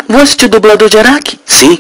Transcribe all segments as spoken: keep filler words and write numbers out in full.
Vou assistir o dublador de Araki? Sim.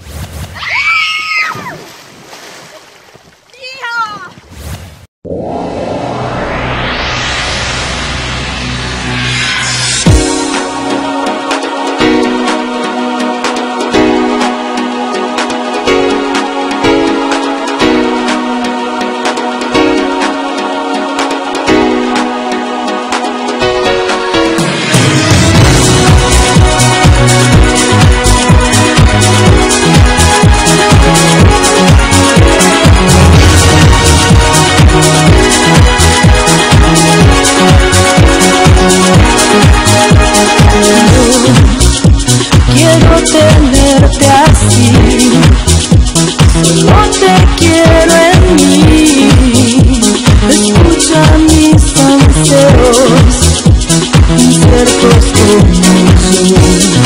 Tenerte así, solo te quiero en mí. Escucha mis anhelos, inciertos como yo.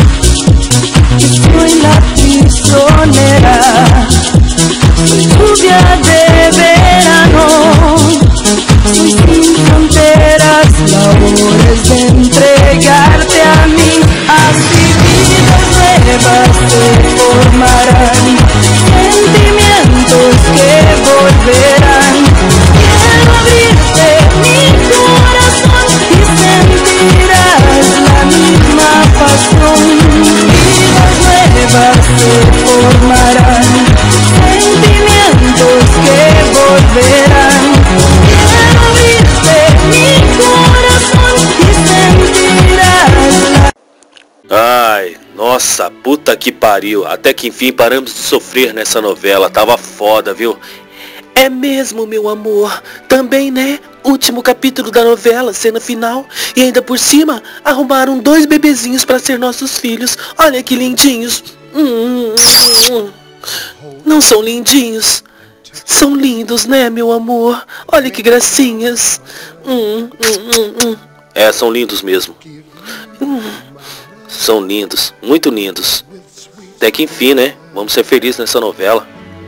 Soy la prisionera, soy lluvia de verano, soy sin fronteras, la hora es de entregarte a mí. Así nuevas se formarán, sentimientos que volverán. Quiero abrirte mi corazón y sentirás la misma pasión. Vidas nuevas se formarán, sentimientos que volverán. Quiero abrirte mi corazón y sentirás la... Ai, nossa, puta que pariu. Até que enfim paramos de sofrer nessa novela. Tava foda, viu? É mesmo, meu amor. Também, né? Último capítulo da novela, cena final. E ainda por cima, arrumaram dois bebezinhos pra ser nossos filhos. Olha que lindinhos. Hum, hum, hum. Não são lindinhos? São lindos, né, meu amor? Olha que gracinhas. Hum, hum, hum, hum. É, são lindos mesmo. Hum. São lindos, muito lindos. Até que enfim, né? Vamos ser felizes nessa novela.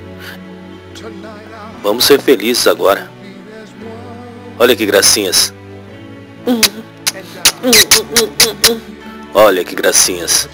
Vamos ser felizes agora. Olha que gracinhas. Olha que gracinhas.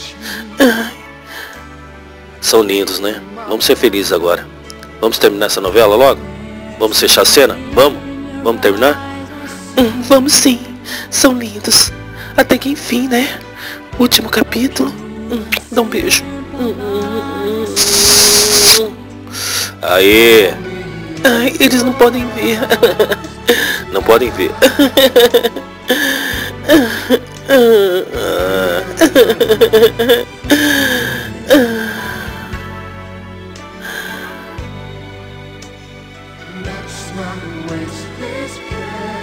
São lindos, né? Vamos ser felizes agora. Vamos terminar essa novela logo? Vamos fechar a cena? Vamos? Vamos terminar? Vamos sim. São lindos. Até que enfim, né? Último capítulo. Hum, dá um beijo. Hum, hum, hum. Aê! Ai, eles não podem ver. Não podem ver. Let's not waste this